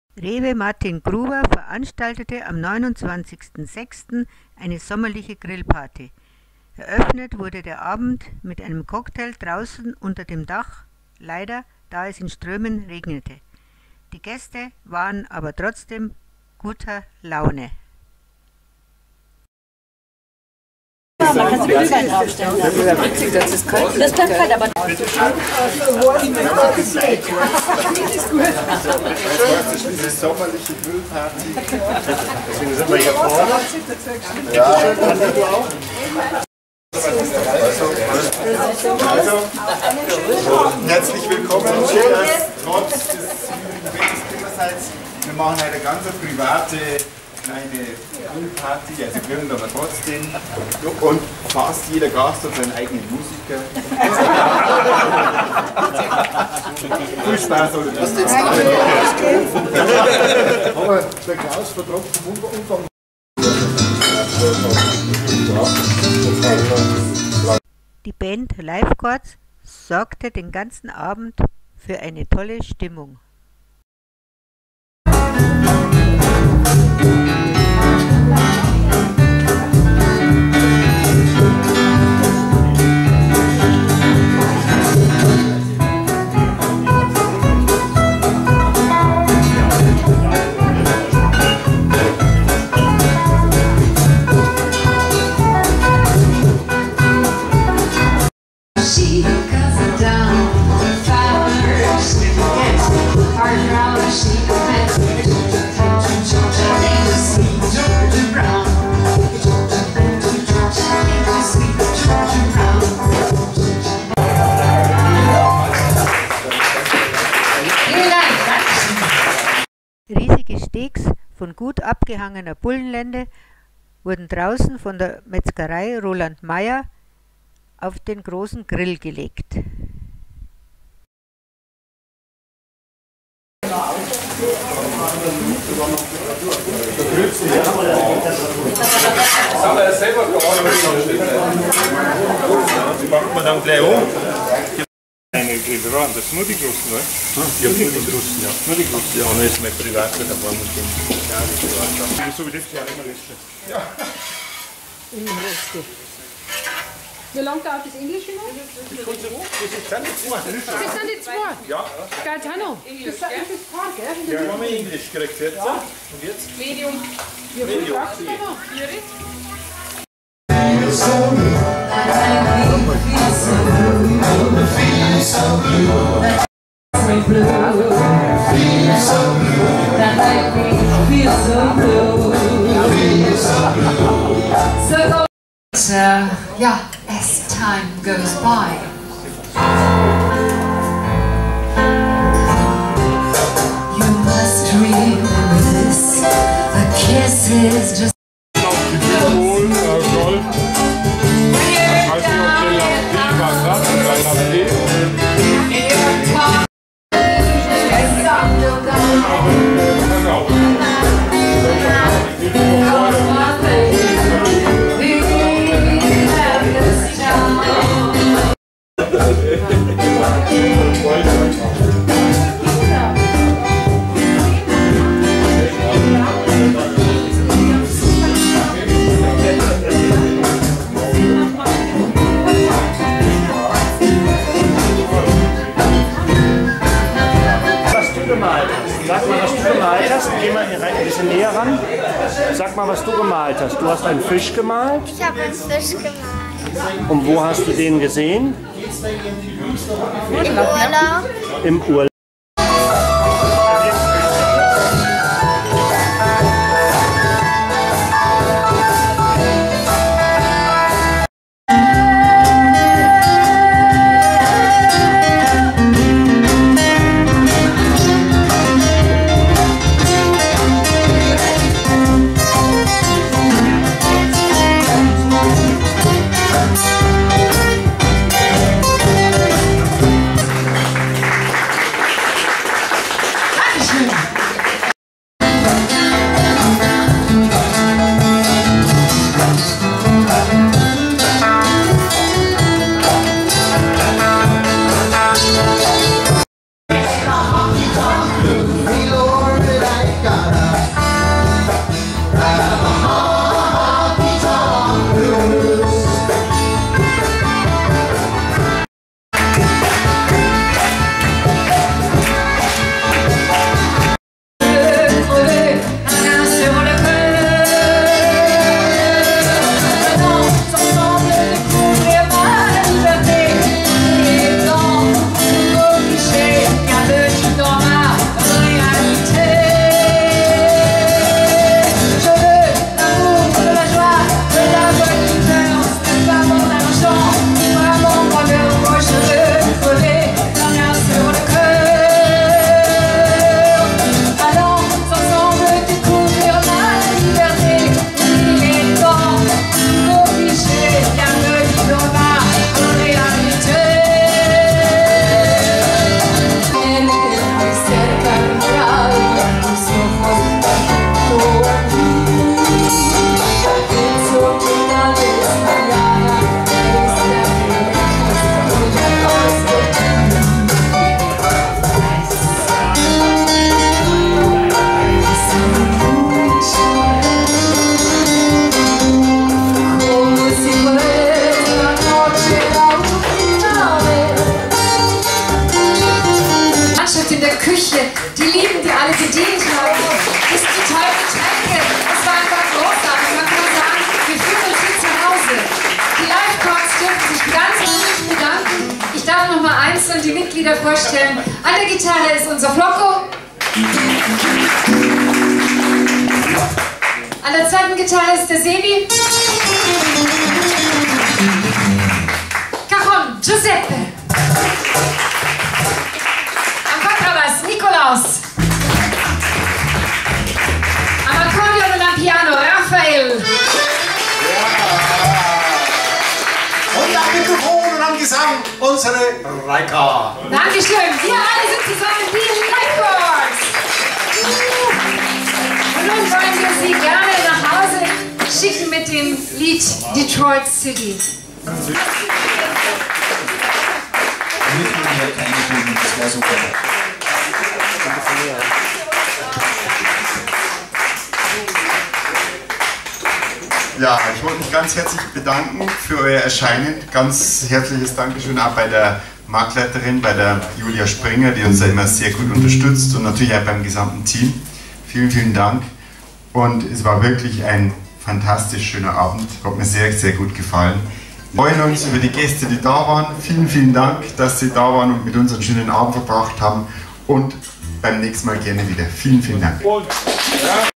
Rewe Martin Gruber veranstaltete am 29.06. eine sommerliche Grillparty. Eröffnet wurde der Abend mit einem Cocktail draußen unter dem Dach, leider da es in Strömen regnete. Die Gäste waren aber trotzdem guter Laune. Man kann sich Glühwein draufstellen. Das ist ja witzig, das ist kalt. Das bleibt kalt, aber... Das ist gut. Das ist diese sommerliche Grillparty. Deswegen sind wir hier vorne. Ja, du auch. Also, herzlich willkommen. Schön, dass trotz des Klimmerseits, wir machen eine ganz private kleine Grillparty, also grillen aber trotzdem. Und fast jeder Gast hat seinen eigenen Musiker. Viel Spaß, oder? Das ist aber der Klaus vertropft vom Umfang. Die Band Lifeguards sorgte den ganzen Abend für eine tolle Stimmung. Riesige Steaks von gut abgehangener Bullenlende wurden draußen von der Metzgerei Roland Meyer auf den großen Grill gelegt. Das haben wir ja selber gearbeitet. Die macht man dann gleich um. Eine Grillrand, das ist nur die Großen, ne? Ja, nur die Großen, ja. Nur die Großen, ja. Und dann ist mein Privater dabei mit dem. Ja, das ist privat. So wie das ja immer Reste. Ja. Immer Reste. Wie lange dauert das Englische noch? Das sind die zwei. Das sind die zwei? Ja. Gaetano. Das ist das Paar, gell? Ja, wir haben Englisch gekriegt jetzt. Ja. Und jetzt? Medium. Ja, wie viel brauchst du noch? Yeah, as time goes by. You must remember this. A kiss is just. Sag mal, was du gemalt hast. Geh mal hier rein, ein bisschen näher ran. Sag mal, was du gemalt hast. Du hast einen Fisch gemalt. Ich habe einen Fisch gemalt. Und wo hast du den gesehen? Im Urlaub. Im Urlaub. alle bedient haben, bis zu tollen Getränke. Es war einfach großartig. Man kann sagen, wir fühlen uns hier zu Hause. Die Live-Cogs dürfen sich ganz herzlich bedanken. Ich darf noch mal einzeln die Mitglieder vorstellen. An der Gitarre ist unser Flocko. An der zweiten Gitarre ist der Sebi. Cajon, Giuseppe. Am Kontrabass, Nikolaus. Am Akkordeon und am Piano, Raphael. Und am Mikrofon und am Gesang unsere Reika. Dankeschön. Wir alle sind zusammen die Records. Und nun wollen wir Sie gerne nach Hause schicken mit dem Lied Detroit City. Das wäre super. Ja, ich wollte mich ganz herzlich bedanken für euer Erscheinen. Ganz herzliches Dankeschön auch bei der Marktleiterin, bei der Julia Springer, die uns ja immer sehr gut unterstützt, und natürlich auch beim gesamten Team. Vielen, vielen Dank. Und es war wirklich ein fantastisch schöner Abend. Hat mir sehr, sehr gut gefallen. Wir freuen uns über die Gäste, die da waren. Vielen, vielen Dank, dass Sie da waren und mit uns einen schönen Abend verbracht haben. Und beim nächsten Mal gerne wieder. Vielen, vielen Dank. Ja.